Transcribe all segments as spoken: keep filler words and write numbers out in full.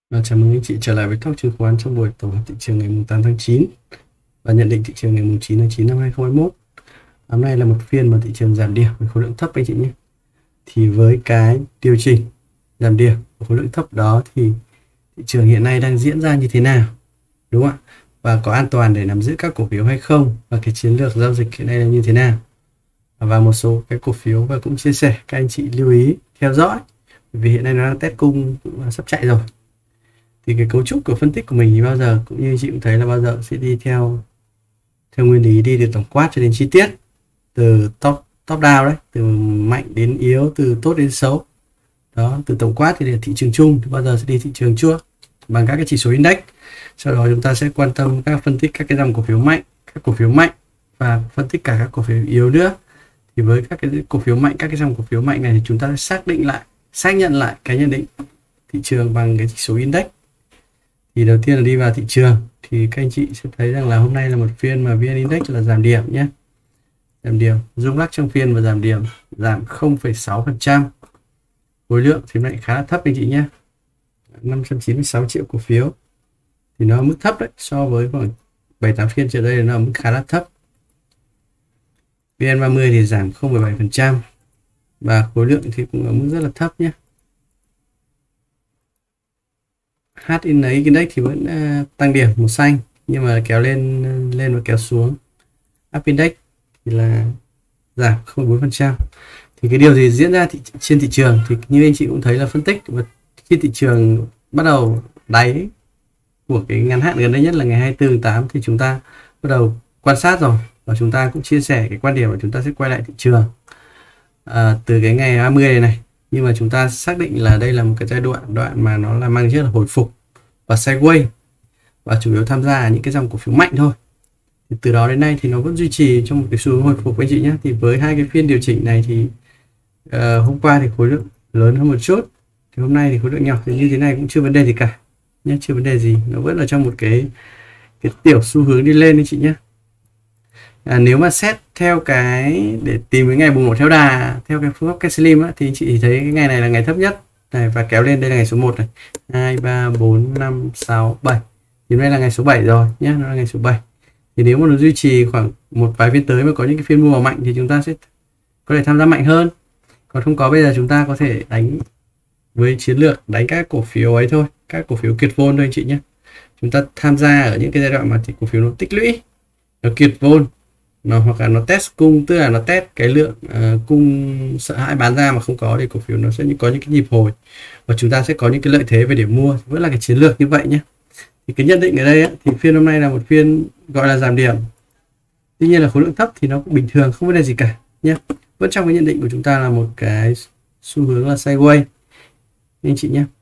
Và chào mừng anh chị trở lại với Talk chứng khoán trong buổi tổng hợp thị trường ngày tám tháng chín và nhận định thị trường ngày chín tháng chín năm hai không hai mốt. Hôm nay là một phiên mà thị trường giảm điểm với khối lượng thấp anh chị nhé. Thì với cái điều chỉnh giảm điểm với khối lượng thấp đó thì thị trường hiện nay đang diễn ra như thế nào, đúng không ạ? Và có an toàn để nắm giữ các cổ phiếu hay không, và cái chiến lược giao dịch hiện nay là như thế nào, và một số cái cổ phiếu, và cũng chia sẻ các anh chị lưu ý theo dõi vì hiện nay nó đang test cung cũng sắp chạy rồi. Thì cái cấu trúc của phân tích của mình thì bao giờ cũng như chị cũng thấy là bao giờ sẽ đi theo theo nguyên lý, đi từ tổng quát cho đến chi tiết, từ top top down đấy, từ mạnh đến yếu, từ tốt đến xấu đó. Từ tổng quát thì là thị trường chung, thì bao giờ sẽ đi thị trường chua bằng các cái chỉ số index. Sau đó chúng ta sẽ quan tâm các phân tích các cái dòng cổ phiếu mạnh, các cổ phiếu mạnh, và phân tích cả các cổ phiếu yếu nữa. Thì với các cái cổ phiếu mạnh, các cái dòng cổ phiếu mạnh này thì chúng ta sẽ xác định lại, xác nhận lại cái nhận định thị trường bằng cái chỉ số index. Thì đầu tiên là đi vào thị trường, thì các anh chị sẽ thấy rằng là hôm nay là một phiên mà vê en Index là giảm điểm nhé, giảm điểm rung lắc trong phiên và giảm điểm, giảm không phẩy sáu phần trăm. Khối lượng thì lại khá là thấp anh chị nhé, năm trăm chín mươi sáu triệu cổ phiếu, thì nó ở mức thấp đấy, so với khoảng bảy tám phiên trước đây là nó ở mức khá là thấp. vê en ba mươi thì giảm không phẩy bảy phần trăm và khối lượng thì cũng ở mức rất là thấp nhé. hát en Index thì vẫn uh, tăng điểm màu xanh, nhưng mà kéo lên lên và kéo xuống. Up Index thì là giảm không phẩy bốn phần trăm. Thì cái điều gì diễn ra thị, trên thị trường thì như anh chị cũng thấy là phân tích, và khi thị trường bắt đầu đáy của cái ngắn hạn gần đây nhất là ngày hai mươi tư tháng tám thì chúng ta bắt đầu quan sát rồi, và chúng ta cũng chia sẻ cái quan điểm là chúng ta sẽ quay lại thị trường à, từ cái ngày ba mươi này này. Nhưng mà chúng ta xác định là đây là một cái giai đoạn đoạn mà nó là mang chất là hồi phục và sideways, và chủ yếu tham gia những cái dòng cổ phiếu mạnh thôi. Thì từ đó đến nay thì nó vẫn duy trì trong một cái xu hướng hồi phục anh chị nhé. Thì với hai cái phiên điều chỉnh này thì uh, hôm qua thì khối lượng lớn hơn một chút, thì hôm nay thì khối lượng nhỏ, thì như thế này cũng chưa vấn đề gì cả nhé, chưa vấn đề gì, nó vẫn là trong một cái cái tiểu xu hướng đi lên anh chị nhé. À, nếu mà xét theo cái để tìm cái ngày bùng nổ theo đà theo cái phương pháp Cash Slim á, thì chị thấy cái ngày này là ngày thấp nhất này, và kéo lên đây là ngày số một này, hai ba bốn năm sáu bảy, thì đây là ngày số bảy rồi nhé, nó là ngày số bảy. Thì nếu mà nó duy trì khoảng một vài phiên tới mà có những cái phiên mua mạnh thì chúng ta sẽ có thể tham gia mạnh hơn, còn không có bây giờ chúng ta có thể đánh với chiến lược đánh các cổ phiếu ấy thôi, các cổ phiếu kiệt vôn thôi anh chị nhé. Chúng ta tham gia ở những cái giai đoạn mà thì cổ phiếu nó tích lũy, nó kiệt vôn, nó hoặc là nó test cung, tức là nó test cái lượng uh, cung sợ hãi bán ra mà không có, thì cổ phiếu nó sẽ có những cái nhịp hồi và chúng ta sẽ có những cái lợi thế về để mua, vẫn là cái chiến lược như vậy nhé. Thì cái nhận định ở đây ấy, thì phiên hôm nay là một phiên gọi là giảm điểm, tuy nhiên là khối lượng thấp thì nó cũng bình thường, không vấn đề gì cả nhé. Vẫn trong cái nhận định của chúng ta là một cái xu hướng là sideways anh chị nhé.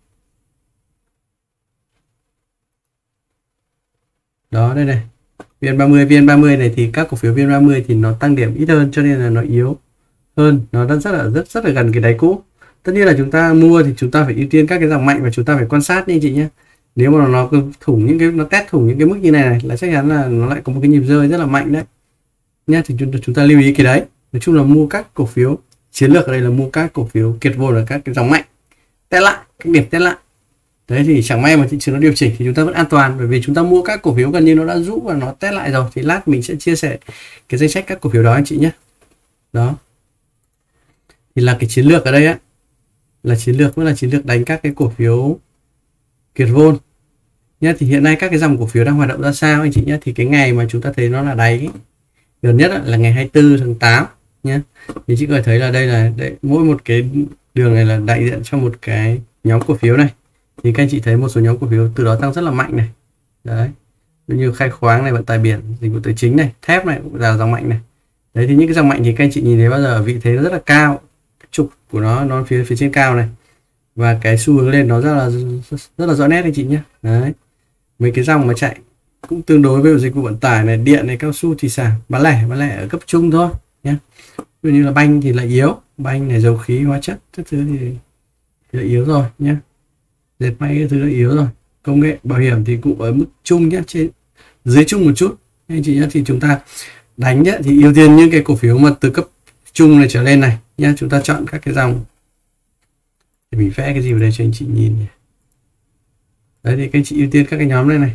Đó, đây này, vê en ba mươi, vê en ba mươi này thì các cổ phiếu vê en ba mươi thì nó tăng điểm ít hơn, cho nên là nó yếu hơn, nó đang rất là rất rất là gần cái đáy cũ. Tất nhiên là chúng ta mua thì chúng ta phải ưu tiên các cái dòng mạnh, và chúng ta phải quan sát như anh chị nhé. Nếu mà nó thủng những cái, nó test thủng những cái mức như này này là chắc chắn là nó lại có một cái nhịp rơi rất là mạnh đấy nhé. Thì chúng, chúng ta lưu ý cái đấy. Nói chung là mua các cổ phiếu, chiến lược ở đây là mua các cổ phiếu kiệt vốn ở các cái dòng mạnh, test lại các điểm test lại. Đấy, thì chẳng may mà thị trường nó điều chỉnh thì chúng ta vẫn an toàn, bởi vì chúng ta mua các cổ phiếu gần như nó đã rũ và nó test lại rồi. Thì lát mình sẽ chia sẻ cái danh sách các cổ phiếu đó anh chị nhé. Đó thì là cái chiến lược ở đây á, là chiến lược vẫn là chiến lược đánh các cái cổ phiếu kiệt vốn nhé. Thì hiện nay các cái dòng cổ phiếu đang hoạt động ra sao anh chị nhé. Thì cái ngày mà chúng ta thấy nó là đáy gần nhất là ngày hai mươi tư tháng tám nhé. Thì chị có thể thấy là đây là đây, mỗi một cái đường này là đại diện cho một cái nhóm cổ phiếu này. Thì các anh chị thấy một số nhóm cổ phiếu từ đó tăng rất là mạnh này. Đấy, như khai khoáng này, vận tải biển, dịch vụ tài chính này, thép này cũng là dòng mạnh này. Đấy, thì những cái dòng mạnh thì các anh chị nhìn thấy bao giờ vị thế nó rất là cao, cái trục của nó nó phía phía trên cao này, và cái xu hướng lên nó rất là rất, rất là rõ nét anh chị nhé. Đấy, mấy cái dòng mà chạy cũng tương đối với dịch vụ vận tải này, điện này, cao su, thủy sản, bán lẻ bán lẻ ở cấp trung thôi nhé. Ví dụ như là banh thì lại yếu, banh này, dầu khí, hóa chất các thứ thì, thì là yếu rồi nhé. Dệt may cái thứ là yếu rồi. Công nghệ, bảo hiểm thì cũng ở mức trung nhé, trên dưới trung một chút anh chị nhé. Thì chúng ta đánh nhé, thì ưu tiên những cái cổ phiếu mà từ cấp trung này trở lên này nhé. Chúng ta chọn các cái dòng, thì mình vẽ cái gì vào đây cho anh chị nhìn. Đấy thì các anh chị ưu tiên các cái nhóm này này.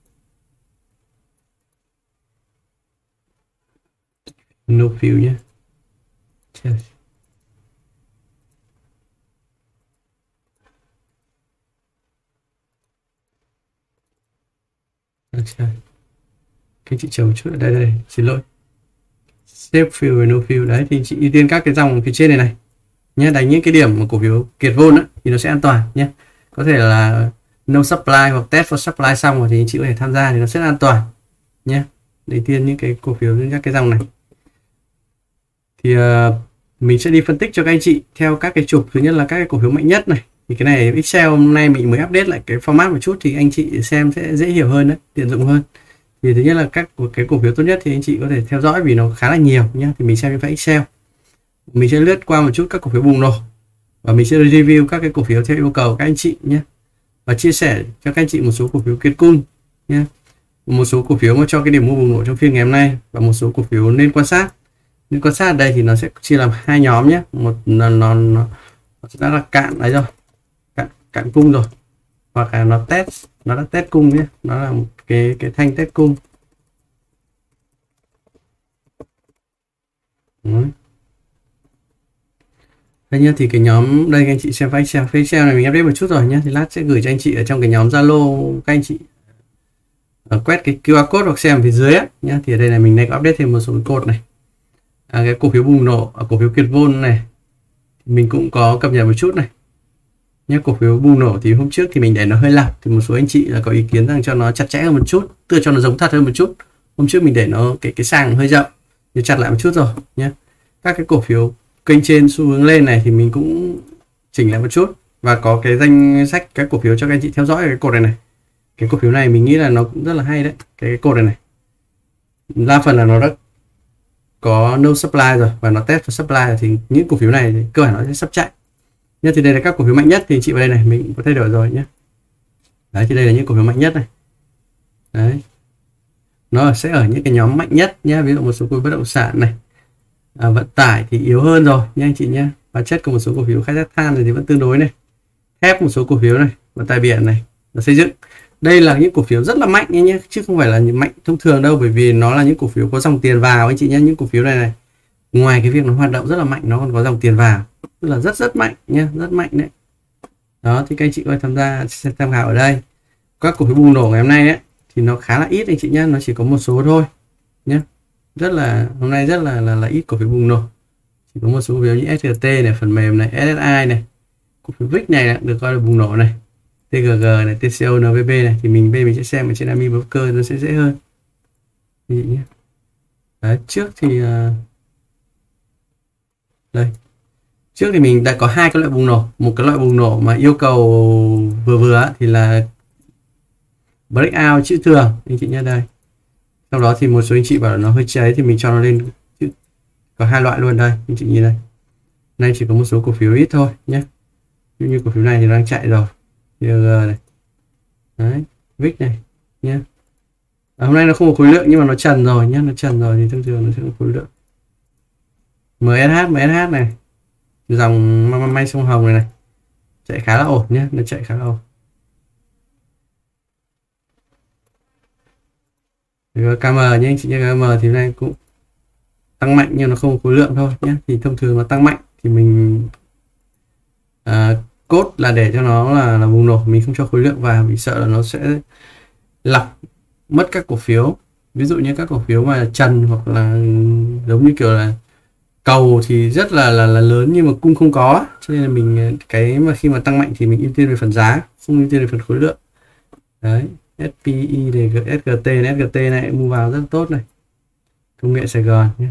No fill nhé. Các anh chị chờ một chút ở đây đây, xin lỗi. Save fill và no fill. Đấy thì chị ưu tiên các cái dòng phía trên này này nhé, đánh những cái điểm mà cổ phiếu kiệt vôn á thì nó sẽ an toàn nhé. Có thể là no supply hoặc test for supply xong rồi thì chị có thể tham gia thì nó sẽ an toàn nhé. Để tiên những cái cổ phiếu những các cái dòng này thì uh, mình sẽ đi phân tích cho các anh chị theo các cái trục. Thứ nhất là các cái cổ phiếu mạnh nhất này, thì cái này Excel hôm nay mình mới update lại cái format một chút thì anh chị xem sẽ dễ hiểu hơn đấy, tiện dụng hơn. Thì thứ nhất là các cái cổ phiếu tốt nhất thì anh chị có thể theo dõi vì nó khá là nhiều nhé. Thì mình xem trên file Excel, mình sẽ lướt qua một chút các cổ phiếu bùng nổ và mình sẽ review các cái cổ phiếu theo yêu cầu của các anh chị nhé, và chia sẻ cho các anh chị một số cổ phiếu kiệt cung nhé, một số cổ phiếu mà cho cái điểm mua bùng nổ trong phiên ngày hôm nay, và một số cổ phiếu nên quan sát. Nên quan sát ở đây thì nó sẽ chia làm hai nhóm nhé. Một là nó, nó, nó đã là cạn đấy rồi, cạn, cạn cung rồi, hoặc là nó test, nó đã test cung nhé, nó là một cái cái thanh test cung. Đấy. Đây nhá, thì cái nhóm đây các anh chị xem file Excel, file Excel này mình update một chút rồi nhé, thì lát sẽ gửi cho anh chị ở trong cái nhóm Zalo các anh chị ở quét cái quy rờ code hoặc xem phía dưới á nhá. Thì ở đây là mình đang update thêm một số cái code này. À, cái cổ phiếu bùng nổ ở cổ phiếu kiệt vôn này mình cũng có cập nhật một chút này nhé. Cổ phiếu bùng nổ thì hôm trước thì mình để nó hơi lặp, thì một số anh chị là có ý kiến rằng cho nó chặt chẽ hơn một chút, tức cho nó giống thật hơn một chút. Hôm trước mình để nó cái cái sàng hơi rộng thì chặt lại một chút rồi nhé. Các cái cổ phiếu kênh trên xu hướng lên này thì mình cũng chỉnh lại một chút, và có cái danh sách các cổ phiếu cho các anh chị theo dõi cái cột này này. Cái cổ phiếu này mình nghĩ là nó cũng rất là hay đấy, cái, cái cột này này đa phần là nó đã có no supply rồi và nó test for supply rồi, thì những cổ phiếu này thì cơ bản nó sẽ sắp chạy nhé. Thì đây là các cổ phiếu mạnh nhất thì chị vào đây này mình có thay đổi rồi nhé. Đấy thì đây là những cổ phiếu mạnh nhất này. Đấy, nó sẽ ở những cái nhóm mạnh nhất nhé. Ví dụ một số cổ phiếu bất động sản này, à, vận tải thì yếu hơn rồi nha anh chị nhé. Hóa chất của một số cổ phiếu khai thác than thì vẫn tương đối này, thép một số cổ phiếu này, vận tải biển này, và xây dựng. Đây là những cổ phiếu rất là mạnh nhé, chứ không phải là những mạnh thông thường đâu, bởi vì nó là những cổ phiếu có dòng tiền vào anh chị nhé. Những cổ phiếu này này, ngoài cái việc nó hoạt động rất là mạnh, nó còn có dòng tiền vào, tức là rất rất mạnh nhé, rất mạnh đấy. Đó thì các anh chị có thể tham gia sẽ tham khảo ở đây. Các cổ phiếu bùng nổ ngày hôm nay ấy, thì nó khá là ít anh chị nhé, nó chỉ có một số thôi nhé. Rất là hôm nay rất là là, là ít cổ phiếu bùng nổ, chỉ có một số cổ phiếu như ét giê tê này, phần mềm này, ét ét i này, cổ phiếu vê i xê này được coi là bùng nổ này, tê giê giê này, tê xê o, en vê bê này thì mình bên mình sẽ xem ở trên Ami Broker nó sẽ dễ hơn. Như vậy nhé. Đấy, trước thì uh, đây trước thì mình đã có hai cái loại bùng nổ. Một cái loại bùng nổ mà yêu cầu vừa vừa thì là breakout chữ thường anh chị nhé. Đây sau đó thì một số anh chị bảo là nó hơi cháy thì mình cho nó lên chữ. Có hai loại luôn đây anh chị nhìn đây. Nay chỉ có một số cổ phiếu ít thôi nhé, như cổ phiếu này thì đang chạy rồi, tê giê giê này, đấy, vê i xê này nhé. À, hôm nay nó không có khối lượng nhưng mà nó trần rồi nhé, nó trần rồi thì thông thường nó sẽ có khối lượng. em ét hát, em ét hát này, dòng may sông Hồng này này chạy khá là ổn nhé, nó chạy khá là ổn. ca em nhé anh chị nhé, ca em thì hôm nay cũng tăng mạnh nhưng nó không có khối lượng thôi nhé. Thì thông thường nó tăng mạnh thì mình à, cốt là để cho nó là, là bùng nổ, mình không cho khối lượng vào vì sợ là nó sẽ lọc mất các cổ phiếu. Ví dụ như các cổ phiếu mà trần hoặc là giống như kiểu là cầu thì rất là là, là lớn nhưng mà cung không có, cho nên là mình cái mà khi mà tăng mạnh thì mình ưu tiên về phần giá, không ưu tiên về phần khối lượng. Đấy, ét pê i này, ét giê tê này, ét giê tê này mua vào rất tốt này, công nghệ Sài Gòn nhé.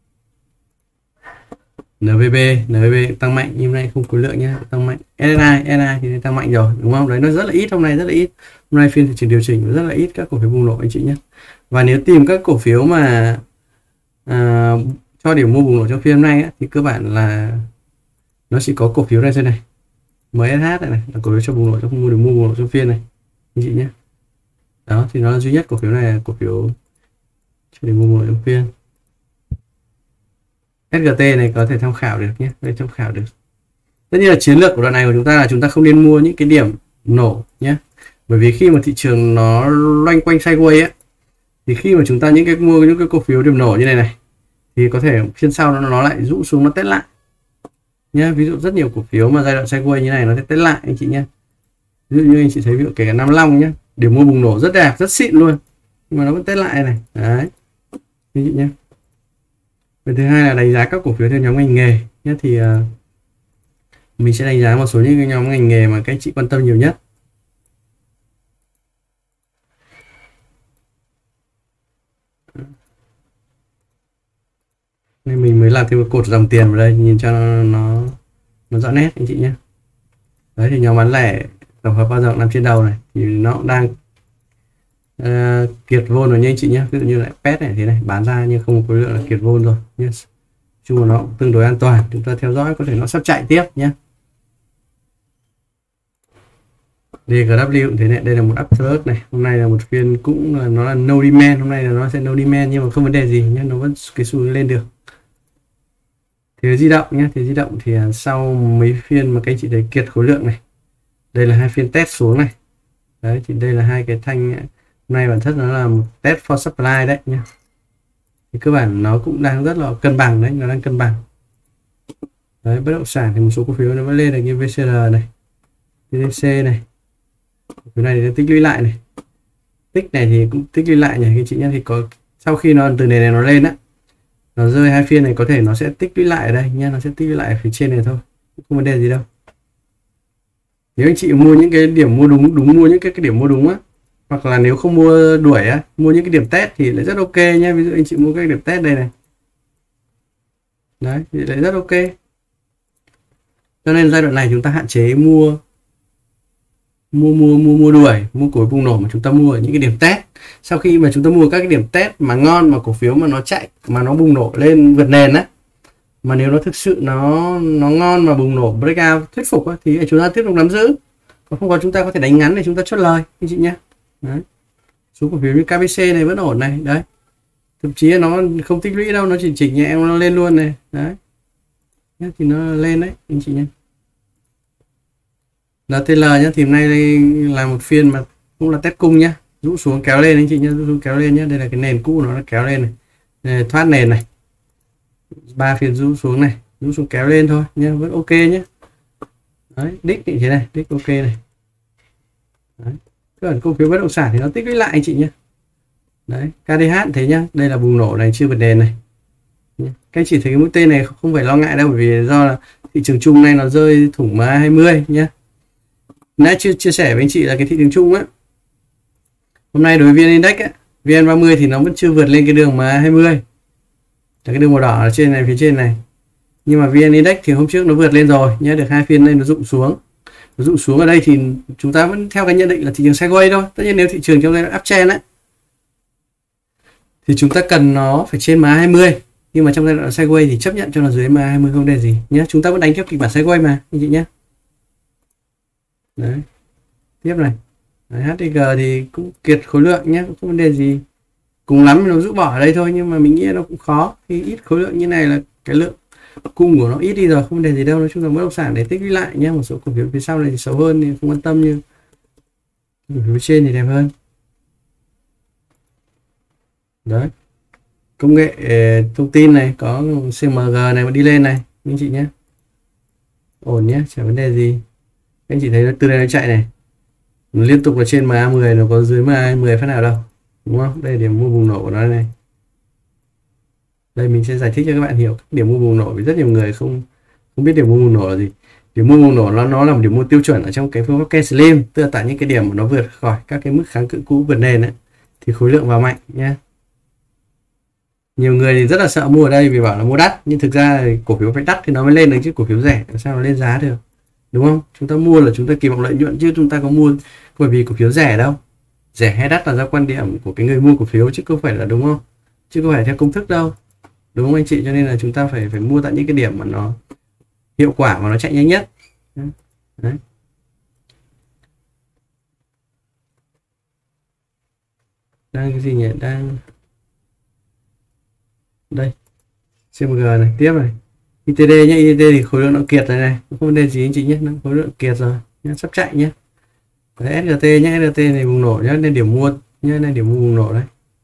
en vê bê, en vê bê tăng mạnh nhưng hôm nay không khối lượng nhé, tăng mạnh. ét ét i, ét ét i thì tăng mạnh rồi đúng không? Đấy, nó rất là ít, hôm nay rất là ít. Hôm nay phiên thị trường điều chỉnh rất là ít các cổ phiếu bùng nổ anh chị nhé. Và nếu tìm các cổ phiếu mà à, cho điểm mua bùng nổ trong phiên hôm nay ấy, thì cơ bản là nó chỉ có cổ phiếu này thôi này, em ét hát này, này là cổ phiếu cho bùng nổ trong mua điểm mua bùng nổ trong phiên này anh chị nhé. Đó thì nó là duy nhất cổ phiếu này là cổ phiếu cho điểm mua bùng nổ trong phiên. ét giê tê này có thể tham khảo được nhé, đây tham khảo được. Tất nhiên là chiến lược của đoạn này của chúng ta là chúng ta không nên mua những cái điểm nổ nhé, Bởi vì khi mà thị trường nó loanh quanh sideways ấy, thì khi mà chúng ta những cái mua những cái cổ phiếu điểm nổ như này này thì có thể phiên sau nó nó lại rũ xuống, nó test lại nhá. Ví dụ rất nhiều cổ phiếu mà giai đoạn sideways như này nó sẽ test lại anh chị nhé. Ví dụ như anh chị thấy ví dụ kể cả Nam Long nhé, điểm mua bùng nổ rất đẹp, rất xịn luôn, nhưng mà nó vẫn test lại này đấy anh chị nhé. Cái thứ hai là đánh giá các cổ phiếu theo nhóm ngành nghề nhé, thì uh, mình sẽ đánh giá một số những cái nhóm ngành nghề mà các anh chị quan tâm nhiều nhất. Nên mình mới làm thêm một cột dòng tiền vào đây nhìn cho nó nó, nó rõ nét anh chị nhé. Đấy thì nhóm bán lẻ tổng hợp bao rộng nằm trên đầu này thì nó cũng đang uh, kiệt vôn rồi nha anh chị nhé. Ví dụ như lại pet này thế này bán ra nhưng không có khối lượng là kiệt vôn rồi nhé. Chung là nó cũng tương đối an toàn, chúng ta theo dõi có thể nó sắp chạy tiếp nhé. đê giê vê cũng thế này, đây là một uptrend này, hôm nay là một phiên cũng là nó là no demand, hôm nay là nó sẽ no demand nhưng mà không vấn đề gì nhé, nó vẫn cái xu lên được. Thì di động nhé, thì di động thì sau mấy phiên mà các anh chị thấy kiệt khối lượng này, đây là hai phiên test xuống này, đấy thì đây là hai cái thanh hôm nay bản chất nó là một test for supply đấy nhé. Thì cơ bản nó cũng đang rất là cân bằng đấy, nó đang cân bằng. Đấy, bất động sản thì một số cổ phiếu nó vẫn lên được như vê xê rờ này, tê đê xê này, cái này thì tích lũy lại này, tích này thì cũng tích lũy lại nhỉ các chị nhé. Thì có sau khi nó từ nền này nó lên á, nó rơi hai phiên này có thể nó sẽ tích lũy lại ở đây nhé, nó sẽ tích lũy lại ở phía trên này thôi, không vấn đề gì đâu. Nếu anh chị mua những cái điểm mua đúng đúng mua những cái, cái điểm mua đúng á, hoặc là nếu không mua đuổi á, mua những cái điểm test thì lại rất ok nhé. Ví dụ anh chị mua cái điểm test đây này, đấy thì lại rất ok. Cho nên giai đoạn này chúng ta hạn chế mua mua mua mua mua đuổi, mua cổ bùng nổ mà chúng ta mua ở những cái điểm test. Sau khi mà chúng ta mua các cái điểm test mà ngon, mà cổ phiếu mà nó chạy mà nó bùng nổ lên vượt nền á, mà nếu nó thực sự nó nó ngon mà bùng nổ breakout thuyết phục á, thì chúng ta tiếp tục nắm giữ. Còn không có chúng ta có thể đánh ngắn để chúng ta chốt lời anh chị nhé. Đấy. Số cổ phiếu như ca bê xê này vẫn ổn này, đấy. Thậm chí nó không tích lũy đâu, nó chỉ chỉnh nhẹ nó lên luôn này, đấy. Thì nó lên đấy anh chị nhé. lờ tê lờ nhé, thì hôm nay đây là một phiên mà cũng là test cung nhá, rũ xuống kéo lên anh chị nhé, rũ xuống kéo lên nhé. Đây là cái nền cũ nó kéo lên này, này thoát nền này, ba phiên rũ xuống này, rũ xuống kéo lên thôi nhé, vẫn ok nhé. Đấy, đích như thế này, đích ok này. Đấy. Còn cổ phiếu bất động sản thì nó tích lũy lại anh chị nhé. Đấy, ca đê hát thế nhá, đây là bùng nổ này, chưa vượt nền này. Các anh chị thấy cái mũi tên này không phải lo ngại đâu, bởi vì do là thị trường chung này nó rơi thủng em a hai mươi nhé. Nãy chưa chia sẻ với anh chị là cái thị trường chung á, hôm nay đối với vê en Index á, vê en ba mươi thì nó vẫn chưa vượt lên cái đường em a hai mươi, là cái đường màu đỏ ở trên này, phía trên này. Nhưng mà vê en Index thì hôm trước nó vượt lên rồi nhé, được hai phiên lên nó rụng xuống. Nó rụng xuống ở đây thì chúng ta vẫn theo cái nhận định là thị trường sideways thôi. Tất nhiên nếu thị trường trong giai đoạn uptrend á thì chúng ta cần nó phải trên em a hai mươi, nhưng mà trong giai đoạn sideways thì chấp nhận cho nó dưới em a hai mươi không đề gì nhé. Chúng ta vẫn đánh theo kịch bản sideways mà anh chị nhé. Đấy, tiếp này. Đấy, hát tê giê thì cũng kiệt khối lượng nhé, không vấn đề gì. Cùng lắm nó rũ bỏ ở đây thôi, nhưng mà mình nghĩ nó cũng khó. Khi ít khối lượng như này là cái lượng cung của nó ít đi rồi, không vấn đề gì đâu. Nói chung là bất động sản để tích lũy lại nhé. Một số cổ phiếu phía sau này thì xấu hơn thì không quan tâm, nhưng cổ phiếu trên thì đẹp hơn. Đấy, công nghệ thông tin này có xê em giê này mà đi lên này anh chị nhé, ổn nhé, chả vấn đề gì. Anh chị thấy nó từ đây nó chạy này, nó liên tục là trên em a mười, nó có dưới em a mười phát nào đâu, đúng không? Đây là điểm mua bùng nổ của nó này. Đây mình sẽ giải thích cho các bạn hiểu điểm mua bùng nổ, vì rất nhiều người không không biết điểm mua bùng nổ là gì. Điểm mua bùng nổ nó nó là một điểm mua tiêu chuẩn ở trong cái phương pháp K Slim, tức là tại những cái điểm mà nó vượt khỏi các cái mức kháng cự cũ vượt nền ấy, thì khối lượng vào mạnh nhé. Nhiều người thì rất là sợ mua ở đây vì bảo là mua đắt, nhưng thực ra thì cổ phiếu phải đắt thì nó mới lên được, chứ cổ phiếu rẻ làm sao nó lên giá được, đúng không? Chúng ta mua là chúng ta kỳ vọng lợi nhuận, chứ chúng ta có mua bởi vì cổ phiếu rẻ đâu. Rẻ hay đắt là do quan điểm của cái người mua cổ phiếu, chứ không phải là, đúng không? Chứ không phải theo công thức đâu, đúng không anh chị? Cho nên là chúng ta phải phải mua tại những cái điểm mà nó hiệu quả và nó chạy nhanh nhất. Đấy. Đang cái gì nhỉ? Đang đây xê em giê này, tiếp này, i tê đê nhé. i tê đê thì khối lượng nó kiệt này này, không vấn đề gì anh chị nhé, nó khối lượng kiệt rồi nhé, sắp chạy nhé. Đấy, ét giê tê nhé, ét giê tê này bùng nổ nhé, nên điểm mua nhé, nên điểm mua bùng nổ đấy.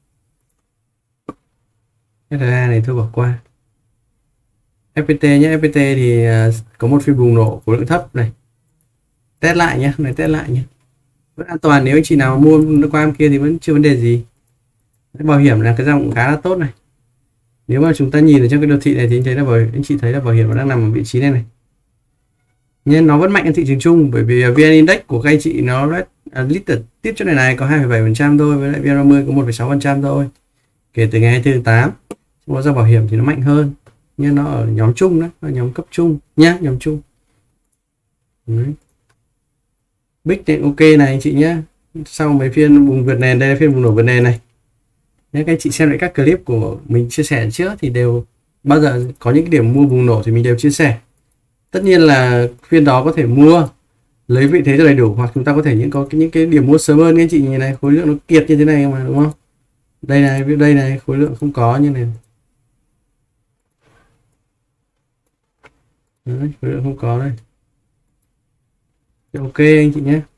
ét rờ a này thôi bỏ qua. ép pê tê nhé, ép pê tê thì uh, có một phiên bùng nổ khối lượng thấp này. Test lại nhé, này test lại nhé. Vẫn an toàn, nếu anh chị nào mua nó qua em kia thì vẫn chưa vấn đề gì. Đấy, bảo hiểm là cái dòng khá là tốt này. Nếu mà chúng ta nhìn ở trong cái đồ thị này thì anh thấy là bảo, anh chị thấy là bảo hiểm nó đang nằm ở vị trí này này. Nhưng nó vẫn mạnh hơn thị trường chung, bởi vì vê en Index của các anh chị nó rất à, lít tiếp chỗ này này có hai phẩy bảy phần trăm thôi, với lại vê en ba mươi có một phẩy sáu phần trăm thôi. Kể từ ngày hai mươi tư tháng tám. Trong đó ra bảo hiểm thì nó mạnh hơn. Nhưng nó ở nhóm chung đó, ở nhóm cấp trung nhá, nhóm chung. Đấy. Bích này ok này anh chị nhé. Sau mấy phiên bùng vượt nền, đây là phiên bùng nổ vượt nền này. Nếu các anh chị xem lại các clip của mình chia sẻ trước thì đều bao giờ có những cái điểm mua bùng nổ thì mình đều chia sẻ. Tất nhiên là phiên đó có thể mua lấy vị thế cho đầy đủ, hoặc chúng ta có thể những có những cái điểm mua sớm hơn. Các anh chị nhìn này, khối lượng nó kiệt như thế này mà đúng không? Đây này, đây này, khối lượng không có như này. Đấy, khối lượng không có đây. Ok anh chị nhé.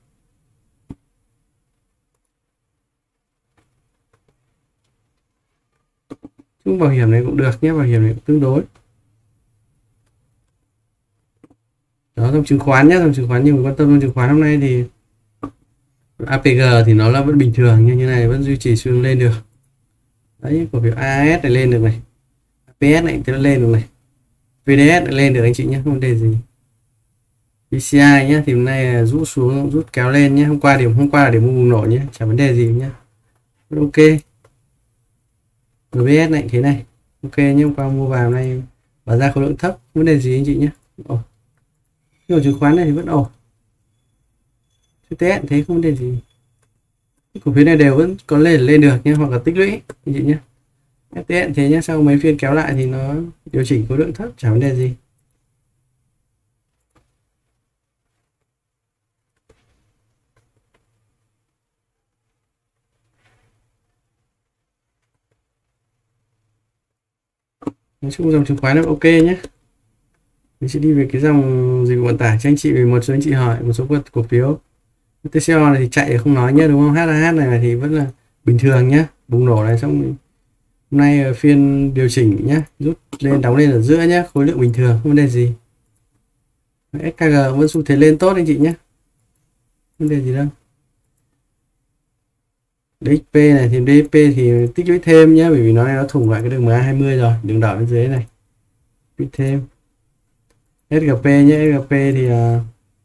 Chung bảo hiểm này cũng được nhé, bảo hiểm này cũng tương đối. Đó, dòng chứng khoán nhé, dòng chứng khoán nhiều người quan tâm. Dòng chứng khoán hôm nay thì a pê giê thì nó là vẫn bình thường, như như này vẫn duy trì xu hướng lên được. Đấy, cổ phiếu a ét này lên được này, pê ét này thì nó lên được này, vê đê ét lại lên được anh chị nhé, không vấn đề gì. bê xê i nhé thì hôm nay rút xuống, rút kéo lên nhé. Hôm qua điểm hôm qua là điểm mua bùng nổ nhé, chẳng vấn đề gì nhé. Ok. rờ bê ét này thế này ok nhé, hôm qua mua vào này và ra khối lượng thấp, vấn đề gì anh chị nhé. Ồ, nhưng mà chứng khoán này thì vẫn ổn. xê tê ét thế không vấn đề gì. Cổ phiếu này đều vẫn có lên lên được nhé, hoặc là tích lũy anh chị nhé. ép tê ét thế nhé, sau mấy phiên kéo lại thì nó điều chỉnh khối lượng thấp, chẳng vấn đề gì. Nói chung dòng chứng khoán là ok nhé. Mình sẽ đi về cái dòng dịch vụ vận tải cho anh chị, vì một số anh chị hỏi một số cổ phiếu tê xê o này thì chạy không nói nhé, đúng không? hát a hát này thì vẫn là bình thường nhé. Bùng nổ này xong hôm nay phiên điều chỉnh nhé, rút lên đóng lên ở giữa nhé, khối lượng bình thường không vấn đề gì. ét ca giê vẫn xu thế lên tốt anh chị nhé, vấn đề gì đâu. đê ích pê này thì đê ích pê thì tích lũy thêm nhé, bởi vì nó này nó thủng lại cái đường em a hai mươi rồi, đường đỏ bên dưới này, tích thêm. ét giê pê nhé, ét giê pê thì uh,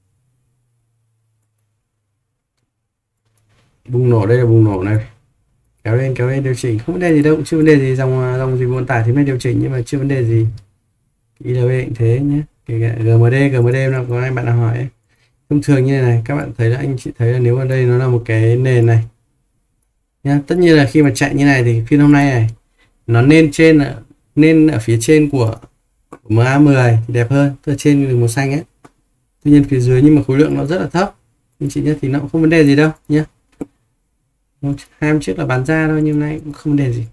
bùng nổ, đây là bùng nổ này, kéo lên kéo lên điều chỉnh không vấn đề gì đâu, chưa vấn đề gì. Dòng dòng dịch vụ vận tải thì mới điều chỉnh nhưng mà chưa vấn đề gì. i lờ bê cũng thế nhé, kể cả giê em đê, giê em đê nào có anh bạn nào hỏi ấy. Thông thường như này, này các bạn thấy là anh chị thấy là nếu ở đây nó là một cái nền này nhá, tất nhiên là khi mà chạy như này thì phiên hôm nay này nó nên trên nên ở phía trên của em a mười thì đẹp hơn, từ trên đường màu xanh ấy. Tuy nhiên phía dưới nhưng mà khối lượng nó rất là thấp anh chị nhé, thì nó cũng không vấn đề gì đâu nhé. Hai hôm trước là bán ra thôi, nhưng hôm nay cũng không vấn đề gì.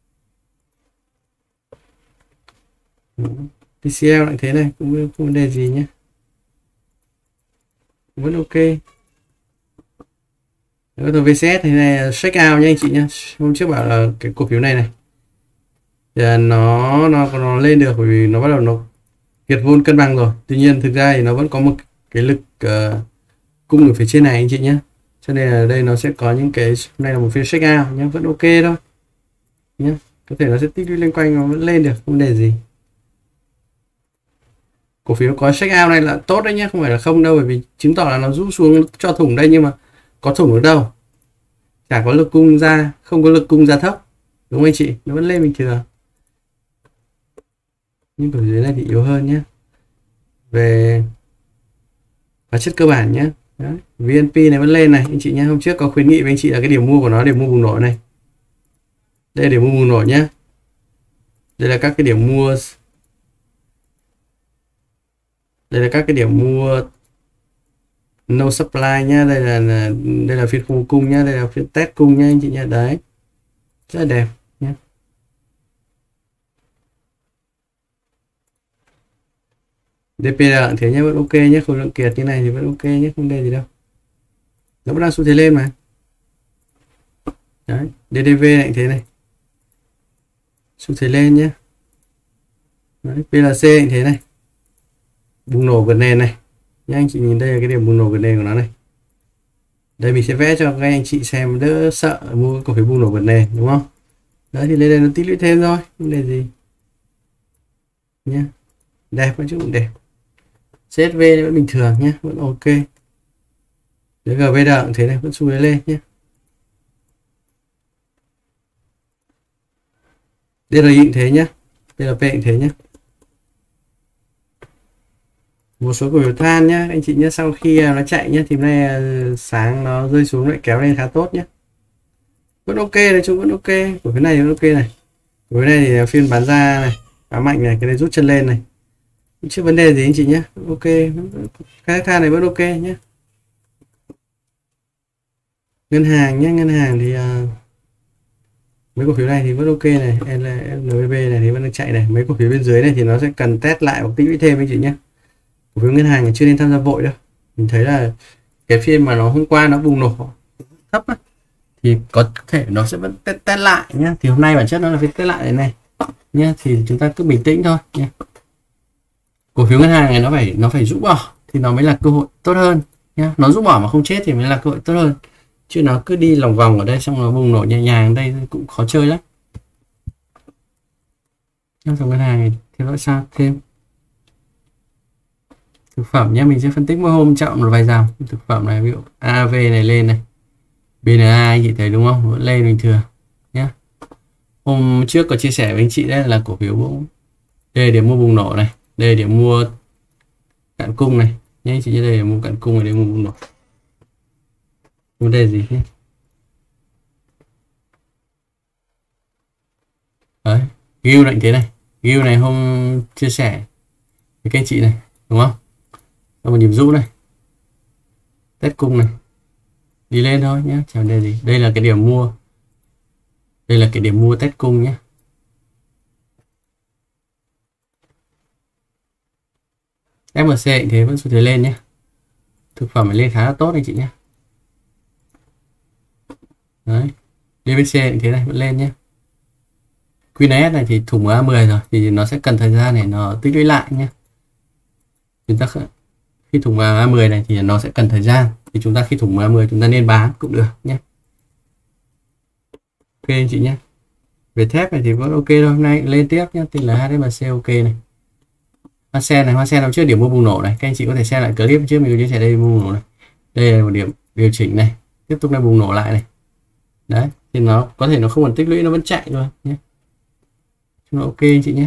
tê xê lờ lại thế này cũng không vấn đề gì nhé, vẫn ok. Rồi vê xê ét thì này check out nha anh chị nhé. Hôm trước bảo là cái cổ phiếu này này thì nó nó nó lên được bởi vì nó bắt đầu nó kiệt vốn cân bằng rồi. Tuy nhiên thực ra thì nó vẫn có một cái lực uh, cung ở phía trên này anh chị nhé, cho nên là đây nó sẽ có những cái, hôm nay là một phiên check out nhé, vẫn ok thôi nhé. Có thể nó sẽ tích lũy lên quanh, nó vẫn lên được, không vấn đề gì. Cổ phiếu có check out này là tốt đấy nhé, không phải là không đâu, bởi vì chứng tỏ là nó rút xuống cho thủng đây, nhưng mà có thủng ở đâu, chả có lực cung ra, không có lực cung ra thấp, đúng không anh chị, nó vẫn lên bình thường. Nhưng ở dưới này thì yếu hơn nhé, về hóa chất cơ bản nhé. Đấy. vê en pê này vẫn lên này anh chị nhé. Hôm trước có khuyến nghị với anh chị là cái điểm mua của nó, điểm mua bùng nổ này, đây là điểm mua bùng nổ nhé. Đây là các cái điểm mua, đây là các cái điểm mua no supply nhá, đây là đây là phiên không cung nhá, đây là phiên test cung nhá anh chị nhé. Đấy, rất là đẹp nhé. đê pê rờ thế nhé, vẫn ok nhé, khối lượng kiệt như này thì vẫn ok nhé, không đề gì đâu. nó vẫn đang xu thế lên mà. Đấy, đê đê vê này thế này, xu thế lên nhé. Đấy, pê lờ xê thế này, bùng nổ vượt nền này nhé. Anh chị nhìn đây là cái điểm bùng nổ vượt nền của nó này. Đây mình sẽ vẽ cho các anh chị xem đỡ sợ mua cổ phiếu bùng nổ vượt nền, đúng không? Đấy thì lên đây nó tích lũy thêm thôi, vấn đề gì nhé. Đẹp, vẫn chút đẹp. xê ét vê vẫn bình thường nhé, vẫn ok. Đấy, giê vê đê cũng thế này, vẫn xu thế lên nhé. đê rờ i cũng thế nhé, đê lờ pê cũng thế nhé. Một số cổ phiếu than nhé anh chị nhé, sau khi nó chạy nhé thì hôm nay sáng nó rơi xuống lại kéo lên khá tốt nhé, vẫn ok, nói chung vẫn ok. Cổ phiếu này vẫn ok này, cổ phiếu này thì phiên bán ra này, khá mạnh này, cái này rút chân lên này, chưa vấn đề gì anh chị nhé, ok. Cái than này vẫn ok nhé. Ngân hàng nhé, ngân hàng thì uh, mấy cổ phiếu này thì vẫn ok này, en vê bê này thì vẫn đang chạy này. Mấy cổ phiếu bên dưới này thì nó sẽ cần test lại hoặc tích lũy thêm anh chị nhé. Cổ phiếu ngân hàng thì chưa nên tham gia vội đâu. Mình thấy là cái phiên mà nó hôm qua nó bùng nổ thấp á, thì có thể nó sẽ vẫn test, test lại nhé. Thì hôm nay bản chất nó là phiên test lại này này nhé, thì chúng ta cứ bình tĩnh thôi nhé. Cổ phiếu ngân hàng này nó phải nó phải rũ bỏ thì nó mới là cơ hội tốt hơn nhé. Nó rũ bỏ mà không chết thì mới là cơ hội tốt hơn, chứ nó cứ đi lòng vòng ở đây xong nó bùng nổ nhẹ nhàng đây cũng khó chơi lắm. Trong dòng ngân hàng thì theo sao thêm thực phẩm nhé, mình sẽ phân tích mỗi hôm chọn một vài dòng thực phẩm này, ví dụ a vê này lên này, bê en a anh chị thấy đúng không, vẫn lên bình thường nhé. Hôm trước có chia sẻ với anh chị đấy là cổ phiếu cũng đây để mua bùng nổ này, đây để mua cạn cung này nhé anh chị, đây để mua cạn cung này để mua bùng nổ. Vấn đề gì nhé. Đấy, Gil lệnh thế này, Gil này hôm chia sẻ với các anh chị này đúng không, một nhịp rũ này, test cung này, đi lên thôi nhé, chẳng vấn đề gì. Đây là cái điểm mua, đây là cái điểm mua test cung nhé. ép em xê thế vẫn xu thế lên nhé, thực phẩm phải lên khá là tốt anh chị nhé. Đấy, đê vê xê thế này vẫn lên nhé. quy en ét này thì thủng a mười rồi thì nó sẽ cần thời gian để nó tích lũy lại nhé. Chúng ta khi thủng vào a mười này thì nó sẽ cần thời gian, thì chúng ta khi thủng a mười chúng ta nên bán cũng được nhé. Ok anh chị nhé. Về thép này thì vẫn ok thôi, hôm nay lên tiếp nhé, tên là hát ét em xê ok này. Hoa sen này, hoa sen nó trước điểm mua bùng nổ này, các anh chị có thể xem lại clip trước mình có chia sẻ đây bùng nổ này. Đây là một điểm điều chỉnh này, tiếp tục lại bùng nổ lại này. Đấy, thì nó có thể nó không còn tích lũy, nó vẫn chạy thôi nhé. Nó ok anh chị nhé.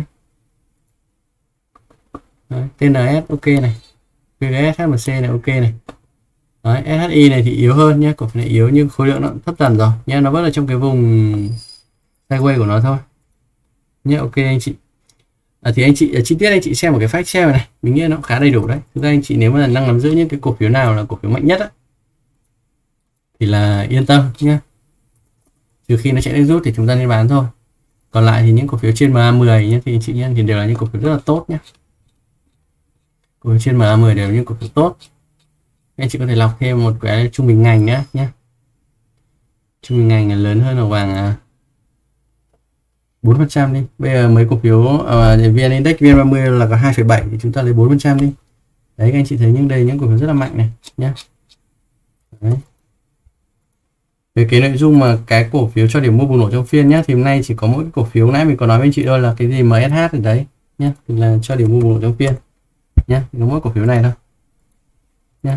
Đấy, tê en ét ok này, vê giê ét hát em xê này ok này. Đấy, ét hát i này thì yếu hơn nhé, cổ phiếu này yếu nhưng khối lượng nó thấp dần rồi nhé, nó vẫn ở trong cái vùng sideways của nó thôi nhé. Ok anh chị. À, thì anh chị chi tiết anh chị xem một cái file Excel này, mình nghĩ nó khá đầy đủ đấy. Thực ra anh chị nếu mà đang nắm giữ những cái cổ phiếu nào là cổ phiếu mạnh nhất á, thì là yên tâm nhé. Trừ khi nó chạy lên rút thì chúng ta nên bán thôi. Còn lại thì những cổ phiếu trên em a mười nhé, thì anh chị nhé, thì đều là những cổ phiếu rất là tốt nhé. Cổ phiếu trên em a mười đều là những cổ phiếu tốt. Anh chị có thể lọc thêm một cái trung bình ngành nữa nhé. Trung bình ngành là lớn hơn ở vàng bốn phần trăm đi. Bây giờ mấy cổ phiếu uh, vê en Index, vê en ba mươi là có hai phẩy bảy thì chúng ta lấy bốn phần trăm đi. Đấy, các anh chị thấy những đây những cổ phiếu rất là mạnh này nhé. Đấy. Về cái nội dung mà cái cổ phiếu cho điểm mua bùng nổ trong phiên nhé, thì hôm nay chỉ có mỗi cái cổ phiếu nãy mình có nói với anh chị thôi là cái gì em ét hát ở đấy nhé, thì là cho điểm mua bùng nổ trong phiên nhé, có mỗi cổ phiếu này thôi nhé.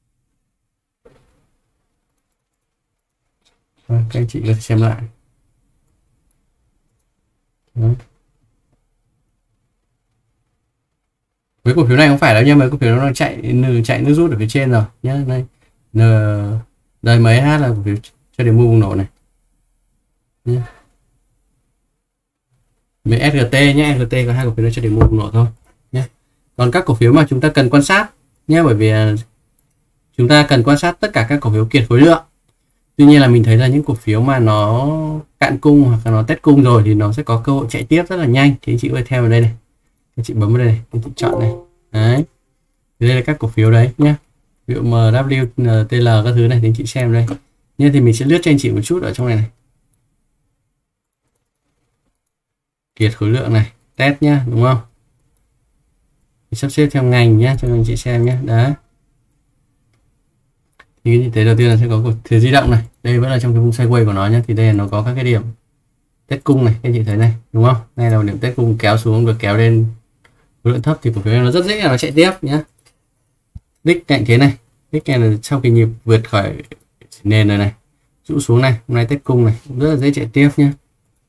Rồi, các anh chị có thể xem lại. Đấy. Với cổ phiếu này không phải đâu nha, mấy cổ phiếu nó đang chạy chạy nước rút ở phía trên rồi nhé. Đây N đây em ét hát là cổ phiếu cho điểm mua bùng nổ này nhé. Với ét giê tê nhé, ét giê tê có hai cổ phiếu nó cho điểm mua bùng nổ thôi nhé. Còn các cổ phiếu mà chúng ta cần quan sát nhé, bởi vì chúng ta cần quan sát tất cả các cổ phiếu kiệt khối lượng. Tuy nhiên là mình thấy là những cổ phiếu mà nó cạn cung hoặc là nó test cung rồi thì nó sẽ có cơ hội chạy tiếp rất là nhanh. Thì anh chị có thể theo vào đây này, anh chị bấm vào đây này, anh chị chọn này. Đấy, đây là các cổ phiếu đấy nhé. ví dụ em vê en tê lờ các thứ này thì anh chị xem đây nhé. Thì mình sẽ lướt cho anh chị một chút ở trong này này, kiệt khối lượng này, test nhá, đúng không? Sắp xếp theo ngành nhé cho anh chị xem nhé. Đấy, thì như thế đầu tiên là sẽ có cổ phiếu di động này, đây vẫn là trong cái vùng sideways của nó nhé. Thì đây là nó có các cái điểm test cung này, các anh chị thấy này, đúng không? Đây là một điểm test cung kéo xuống được kéo lên khối lượng thấp thì cổ phiếu này nó rất dễ là nó chạy tiếp nhé. Đích cạnh thế này, đích này là sau khi nhịp vượt khỏi nền rồi này, rũ xuống này, hôm nay test cung này cũng rất là dễ chạy tiếp nhé.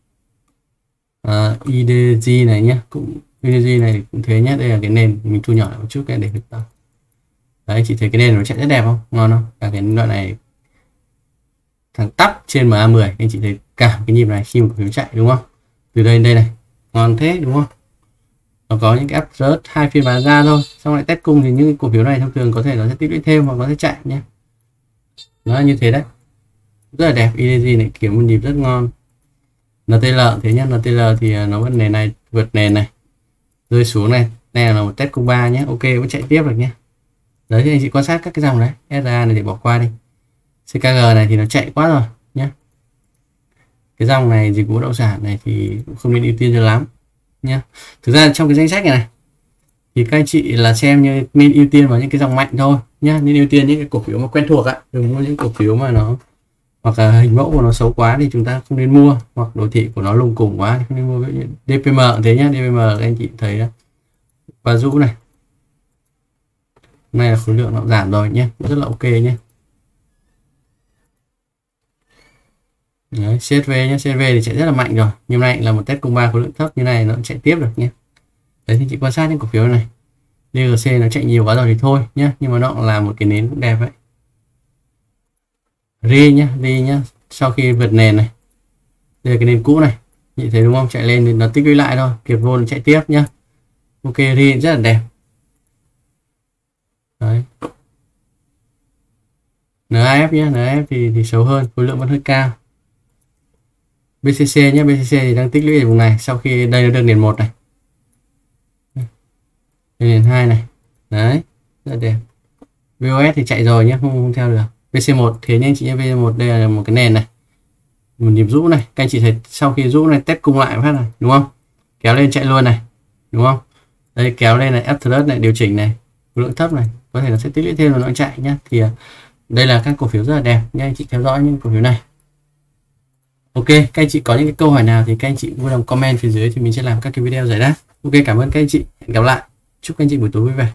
À, i đê giê này nhé, cũng i đê giê này cũng thế nhé. Đây là cái nền mình thu nhỏ lại một chút cái để được. Đấy, chị thấy cái nền nó chạy rất đẹp không, ngon không? Cả cái đoạn này thằng tắp trên em a mười, anh chị thấy cả cái nhịp này khi mà cổ phiếu chạy, đúng không? Từ đây đến đây này, ngon thế, đúng không? Nó có những cái áp rớt hai phiên bán ra thôi, xong lại test cung thì những cổ phiếu này thông thường có thể nó sẽ tích lũy thêm hoặc nó sẽ chạy nhé. Nó như thế đấy, rất là đẹp. i đê giê này kiểu một nhịp rất ngon. en tê lờ thế nhá, en tê lờ thì nó vẫn nền này, vượt nền này, rơi xuống này, này là một test cung ba nhé, ok vẫn chạy tiếp được nhé. Đấy thì anh chị quan sát các cái dòng đấy, ét rờ a này thì bỏ qua đi, xê ca giê này thì nó chạy quá rồi nhé. Cái dòng này dịch vụ bất động sản này thì cũng không nên ưu tiên cho lắm nhé. Thực ra trong cái danh sách này này thì các anh chị là xem như nên ưu tiên vào những cái dòng mạnh thôi nhé, nên ưu tiên những cái cổ phiếu mà quen thuộc ạ, đừng mua những cổ phiếu mà nó hoặc là hình mẫu của nó xấu quá thì chúng ta không nên mua, hoặc đồ thị của nó lùng củng quá thì không nên mua. đê pê em thế nhá, đê pê em các anh chị thấy đó, và rũ này, này là khối lượng nó giảm rồi nhé, rất là ok nhé. Đấy, xê ét vê nhé, xê ét vê thì chạy rất là mạnh rồi, nhưng này là một test cung ba khối lượng thấp như này nó chạy tiếp được nhé. Đấy thì chị quan sát những cổ phiếu này, đê giê xê nó chạy nhiều quá rồi thì thôi nhé, nhưng mà nó cũng là một cái nến cũng đẹp đấy. Ri nhá, Ri nhá, sau khi vượt nền này, đây là cái nền cũ này, chị thấy đúng không? Chạy lên thì nó tích lũy lại thôi, kiệt vô chạy tiếp nhá. Ok, Ri rất là đẹp. Đấy, en a ép nhé, en a ép thì thì xấu hơn, khối lượng vẫn hơi cao. bê xê xê nhé, bê xê xê thì đang tích lũy ở vùng này, sau khi đây nó được nền một này, đây nền hai này, đấy rất đẹp. vê o ét thì chạy rồi nhé, không, không theo được. vê xê một thế nhưng chị nhé, vê xê một đây là một cái nền này, một nhịp rũ này, các anh chị thấy sau khi rũ này test cung lại phát này, đúng không? Kéo lên chạy luôn này, đúng không? Đây kéo lên này, ép thrust này, điều chỉnh này, khối lượng thấp này, có thể nó sẽ tích lũy thêm và nó chạy nhá. Thì đây là các cổ phiếu rất là đẹp nha, anh chị theo dõi những cổ phiếu này. Ok, các anh chị có những cái câu hỏi nào thì các anh chị vui lòng comment phía dưới thì mình sẽ làm các cái video giải đáp. Ok, cảm ơn các anh chị, hẹn gặp lại, chúc các anh chị buổi tối vui vẻ.